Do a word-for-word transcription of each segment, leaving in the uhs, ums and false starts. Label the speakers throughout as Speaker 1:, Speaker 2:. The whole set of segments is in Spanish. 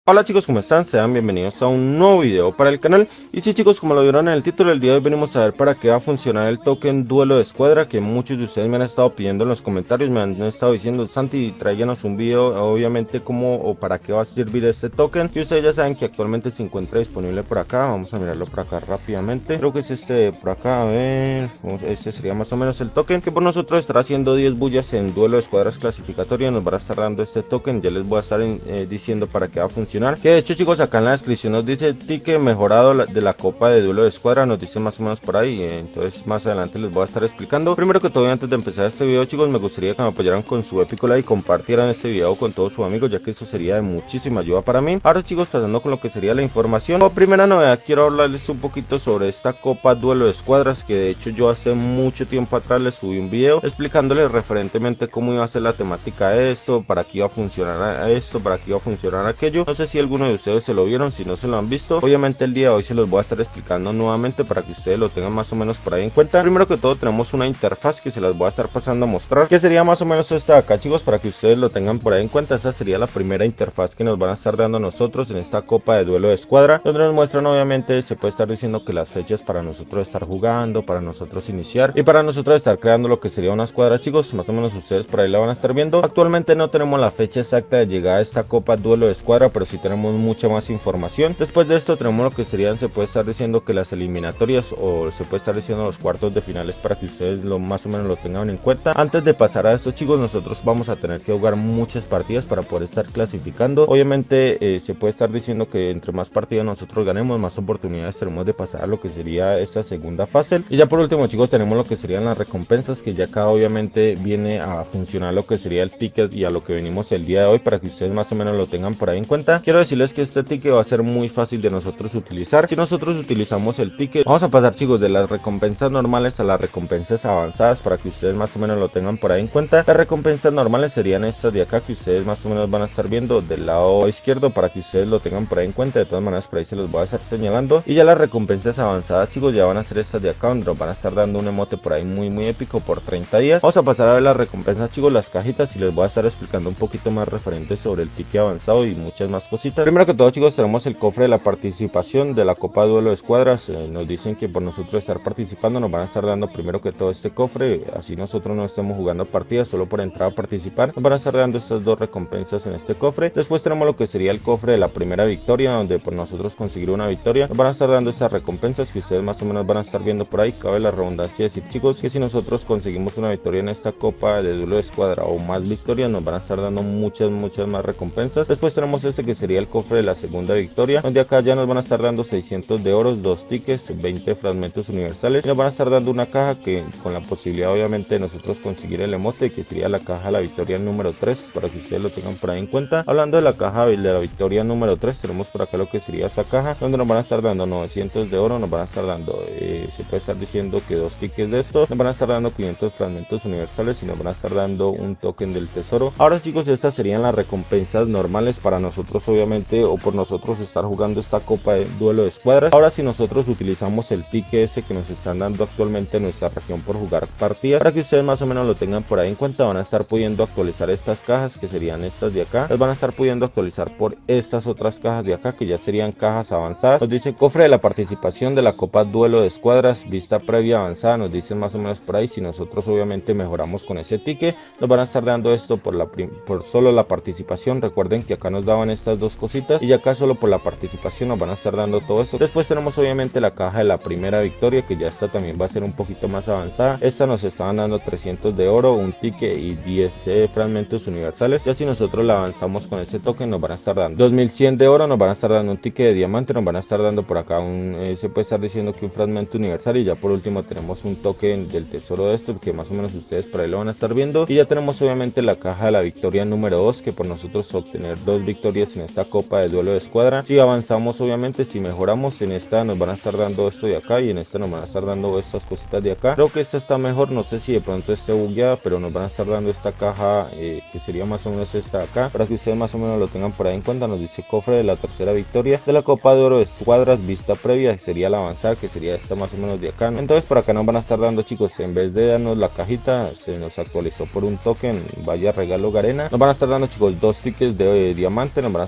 Speaker 1: Hola chicos, ¿cómo están? Sean bienvenidos a un nuevo video para el canal. Y sí chicos, como lo vieron en el título, el día de hoy venimos a ver para qué va a funcionar el token Duelo de Escuadra, que muchos de ustedes me han estado pidiendo en los comentarios, me han estado diciendo: Santi, tráiganos un video, obviamente cómo o para qué va a servir este token. Y ustedes ya saben que actualmente se encuentra disponible por acá. Vamos a mirarlo por acá rápidamente. Creo que es este por acá, a ver, este sería más o menos el token que por nosotros estará haciendo diez bullas en Duelo de Escuadras clasificatoria. Nos van a estar dando este token, ya les voy a estar eh, diciendo para qué va a funcionar. Que de hecho chicos, acá en la descripción nos dice ticket mejorado de la copa de Duelo de Escuadra, nos dice más o menos por ahí. Entonces más adelante les voy a estar explicando. Primero que todo, antes de empezar este video chicos, me gustaría que me apoyaran con su épico like y compartieran este video con todos sus amigos, ya que eso sería de muchísima ayuda para mí. Ahora chicos, pasando con lo que sería la información. Como primera novedad, quiero hablarles un poquito sobre esta copa Duelo de Escuadras, que de hecho yo hace mucho tiempo atrás les subí un video explicándoles referentemente cómo iba a ser la temática de esto, para qué iba a funcionar esto, para qué iba a funcionar aquello. No sé si alguno de ustedes se lo vieron, si no se lo han visto, obviamente el día de hoy se los voy a estar explicando nuevamente para que ustedes lo tengan más o menos por ahí en cuenta. Primero que todo, tenemos una interfaz que se las voy a estar pasando a mostrar, que sería más o menos esta de acá chicos, para que ustedes lo tengan por ahí en cuenta. Esta sería la primera interfaz que nos van a estar dando a nosotros en esta copa de Duelo de Escuadra, donde nos muestran, obviamente se puede estar diciendo que las fechas para nosotros estar jugando, para nosotros iniciar y para nosotros estar creando lo que sería una escuadra chicos. Más o menos ustedes por ahí la van a estar viendo. Actualmente no tenemos la fecha exacta de llegada a esta copa Duelo de Escuadra, pero sí tenemos mucha más información. Después de esto tenemos lo que serían, se puede estar diciendo que las eliminatorias, o se puede estar diciendo los cuartos de finales, para que ustedes lo más o menos lo tengan en cuenta. Antes de pasar a esto chicos, nosotros vamos a tener que jugar muchas partidas para poder estar clasificando. Obviamente eh, se puede estar diciendo que entre más partidas nosotros ganemos, más oportunidades tenemos de pasar a lo que sería esta segunda fase. Y ya por último chicos, tenemos lo que serían las recompensas, que ya acá obviamente viene a funcionar lo que sería el ticket y a lo que venimos el día de hoy, para que ustedes más o menos lo tengan por ahí en cuenta. Quiero decirles que este ticket va a ser muy fácil de nosotros utilizar. Si nosotros utilizamos el ticket, vamos a pasar chicos de las recompensas normales a las recompensas avanzadas, para que ustedes más o menos lo tengan por ahí en cuenta. Las recompensas normales serían estas de acá, que ustedes más o menos van a estar viendo del lado izquierdo, para que ustedes lo tengan por ahí en cuenta. De todas maneras por ahí se los voy a estar señalando. Y ya las recompensas avanzadas chicos, ya van a ser estas de acá, donde nos van a estar dando un emote por ahí muy muy épico por treinta días. Vamos a pasar a ver las recompensas chicos, las cajitas, y les voy a estar explicando un poquito más referente sobre el ticket avanzado y muchas más cositas. Primero que todo chicos, tenemos el cofre de la participación de la copa Duelo de Escuadras. Eh, nos dicen que por nosotros estar participando nos van a estar dando primero que todo este cofre, así nosotros no estemos jugando partidas, solo por entrar a participar nos van a estar dando estas dos recompensas en este cofre. Después tenemos lo que sería el cofre de la primera victoria, donde por nosotros conseguir una victoria nos van a estar dando estas recompensas que ustedes más o menos van a estar viendo por ahí. Cabe la redundancia decir chicos que si nosotros conseguimos una victoria en esta copa de Duelo de Escuadra o más victorias, nos van a estar dando muchas muchas más recompensas. Después tenemos este que sería el cofre de la segunda victoria, donde acá ya nos van a estar dando seiscientos de oro, dos tickets, veinte fragmentos universales, y nos van a estar dando una caja que con la posibilidad obviamente de nosotros conseguir el emote, que sería la caja de la victoria número tres, para que ustedes lo tengan por ahí en cuenta. Hablando de la caja de la victoria número tres, tenemos por acá lo que sería esa caja, donde nos van a estar dando novecientos de oro, nos van a estar dando, eh, se puede estar diciendo que dos tickets de estos, nos van a estar dando quinientos fragmentos universales y nos van a estar dando un token del tesoro. Ahora chicos, estas serían las recompensas normales para nosotros obviamente, o por nosotros estar jugando esta copa de Duelo de Escuadras. Ahora si nosotros utilizamos el ticket ese que nos están dando actualmente en nuestra región por jugar partidas, para que ustedes más o menos lo tengan por ahí en cuenta, van a estar pudiendo actualizar estas cajas, que serían estas de acá, las van a estar pudiendo actualizar por estas otras cajas de acá, que ya serían cajas avanzadas. Nos dice cofre de la participación de la copa Duelo de Escuadras, vista previa avanzada, nos dicen más o menos por ahí. Si nosotros obviamente mejoramos con ese ticket, nos van a estar dando esto por la por solo la participación. Recuerden que acá nos daban estas dos cositas, y acá solo por la participación nos van a estar dando todo esto. Después tenemos obviamente la caja de la primera victoria, que ya esta también va a ser un poquito más avanzada. Esta nos estaban dando trescientos de oro, un ticket y diez de fragmentos universales. Ya si nosotros la avanzamos con ese token, nos van a estar dando dos mil cien de oro, nos van a estar dando un ticket de diamante, nos van a estar dando por acá un, eh, se puede estar diciendo que un fragmento universal, y ya por último tenemos un token del tesoro de esto, que más o menos ustedes por ahí lo van a estar viendo. Y ya tenemos obviamente la caja de la victoria número dos, que por nosotros obtener dos victorias en esta copa de Duelo de Escuadra, si avanzamos obviamente, si mejoramos en esta, nos van a estar dando esto de acá, y en esta nos van a estar dando estas cositas de acá. Creo que esta está mejor, no sé si de pronto esté bugueada, pero nos van a estar dando esta caja eh, que sería más o menos esta de acá, para que ustedes más o menos lo tengan por ahí en cuenta. Nos dice cofre de la tercera victoria de la copa de Oro de Escuadras, vista previa, que sería la avanzada, que sería esta más o menos de acá. Entonces por acá nos van a estar dando chicos, en vez de darnos la cajita, se nos actualizó por un token, vaya regalo Garena. Nos van a estar dando chicos dos tickets de eh, diamante, nos van a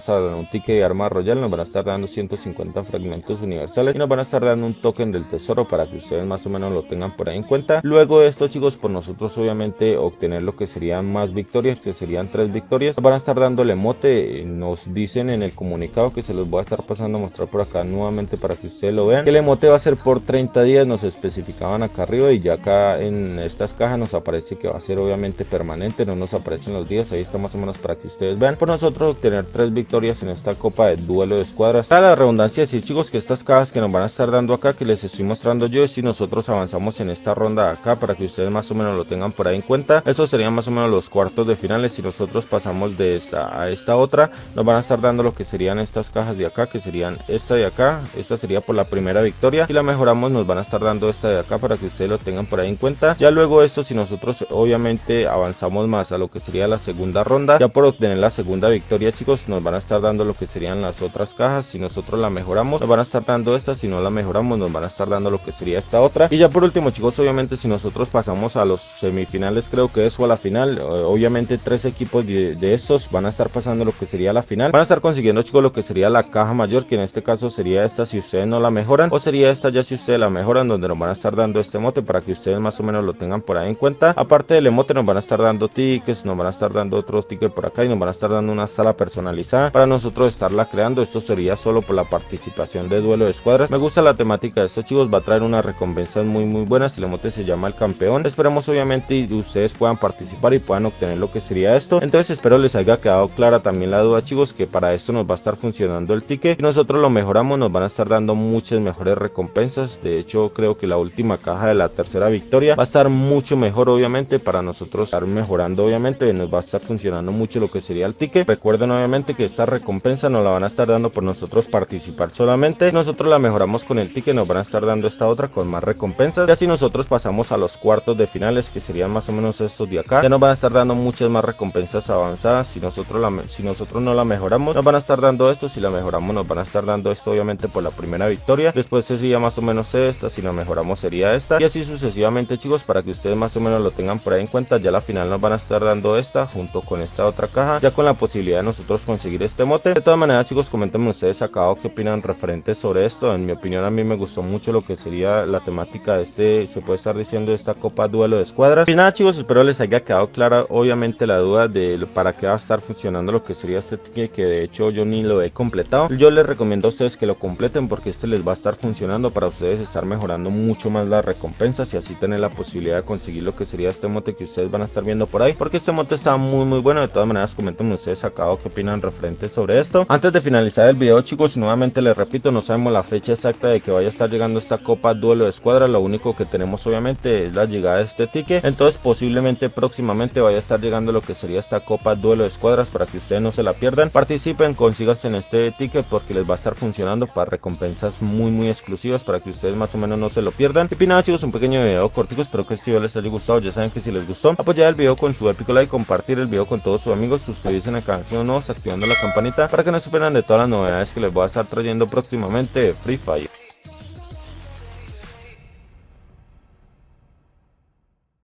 Speaker 1: estar dando un ticket de arma royal, nos van a estar dando ciento cincuenta fragmentos universales y nos van a estar dando un token del tesoro para que ustedes más o menos lo tengan por ahí en cuenta. Luego de esto, chicos, por nosotros obviamente obtener lo que serían más victorias, que serían tres victorias, nos van a estar dando el emote. Nos dicen en el comunicado que se los voy a estar pasando a mostrar por acá nuevamente para que ustedes lo vean, que el emote va a ser por treinta días, nos especificaban acá arriba, y ya acá en estas cajas nos aparece que va a ser obviamente permanente, no nos aparecen los días, ahí está más o menos para que ustedes vean. Por nosotros obtener tres victorias en esta copa de duelo de escuadras. Está la redundancia de decir, chicos, que estas cajas que nos van a estar dando acá, que les estoy mostrando yo, si nosotros avanzamos en esta ronda de acá, para que ustedes más o menos lo tengan por ahí en cuenta, eso serían más o menos los cuartos de finales. Si nosotros pasamos de esta a esta otra, nos van a estar dando lo que serían estas cajas de acá, que serían esta de acá. Esta sería por la primera victoria, si la mejoramos nos van a estar dando esta de acá para que ustedes lo tengan por ahí en cuenta. Ya luego esto, si nosotros obviamente avanzamos más a lo que sería la segunda ronda, ya por obtener la segunda victoria, chicos, nos van a estar dando lo que serían las otras cajas. Si nosotros la mejoramos nos van a estar dando esta, si no la mejoramos nos van a estar dando lo que sería esta otra. Y ya por último, chicos, obviamente si nosotros pasamos a los semifinales, creo que es, o a la final, obviamente tres equipos de, de estos van a estar pasando lo que sería la final, van a estar consiguiendo, chicos, lo que sería la caja mayor, que en este caso sería esta si ustedes no la mejoran, o sería esta ya si ustedes la mejoran, donde nos van a estar dando este emote para que ustedes más o menos lo tengan por ahí en cuenta. Aparte del emote nos van a estar dando tickets, nos van a estar dando otros tickets por acá, y nos van a estar dando una sala personalizada para nosotros estarla creando. Esto sería solo por la participación de duelo de escuadras. Me gusta la temática de esto, chicos, va a traer unas recompensas muy muy buenas. El emote se llama el campeón. Esperemos obviamente y ustedes puedan participar y puedan obtener lo que sería esto. Entonces espero les haya quedado clara también la duda, chicos, que para esto nos va a estar funcionando el ticket. Si nosotros lo mejoramos nos van a estar dando muchas mejores recompensas. De hecho, creo que la última caja de la tercera victoria va a estar mucho mejor, obviamente, para nosotros estar mejorando. Obviamente nos va a estar funcionando mucho lo que sería el ticket. Recuerden obviamente que esta recompensa nos la van a estar dando por nosotros participar solamente. Si nosotros la mejoramos con el ticket nos van a estar dando esta otra con más recompensas. Ya si nosotros pasamos a los cuartos de finales, que serían más o menos estos de acá, ya nos van a estar dando muchas más recompensas avanzadas. Si nosotros la, si nosotros no la mejoramos nos van a estar dando esto, si la mejoramos nos van a estar dando esto obviamente por la primera victoria. Después sería más o menos esta, si la mejoramos sería esta, y así sucesivamente, chicos, para que ustedes más o menos lo tengan por ahí en cuenta. Ya la final nos van a estar dando esta junto con esta otra caja, ya con la posibilidad de nosotros conseguir este emote. De todas maneras, chicos, coméntenme ustedes acá qué opinan referente sobre esto. En mi opinión, a mí me gustó mucho lo que sería la temática de este, se puede estar diciendo, de esta copa duelo de escuadras. Y nada, chicos, espero les haya quedado clara obviamente la duda de para qué va a estar funcionando lo que sería este ticket, que de hecho yo ni lo he completado. Yo les recomiendo a ustedes que lo completen porque este les va a estar funcionando para ustedes estar mejorando mucho más las recompensas y así tener la posibilidad de conseguir lo que sería este emote que ustedes van a estar viendo por ahí, porque este emote está muy muy bueno. De todas maneras, coméntenme ustedes acá qué opinan referente sobre esto. Antes de finalizar el video, chicos, nuevamente les repito, no sabemos la fecha exacta de que vaya a estar llegando esta copa duelo de escuadra. Lo único que tenemos obviamente es la llegada de este ticket, entonces posiblemente próximamente vaya a estar llegando lo que sería esta copa duelo de escuadras para que ustedes no se la pierdan. Participen, consíganse en este ticket porque les va a estar funcionando para recompensas muy muy exclusivas para que ustedes más o menos no se lo pierdan. Y nada, chicos, un pequeño video cortico, espero que este video les haya gustado. Ya saben que si les gustó, apoyar el video con su épico like, compartir el video con todos sus amigos, suscribirse en el canal si no nuevos, activando la campanita para que no se pierdan de todas las novedades que les voy a estar trayendo próximamente de Free Fire.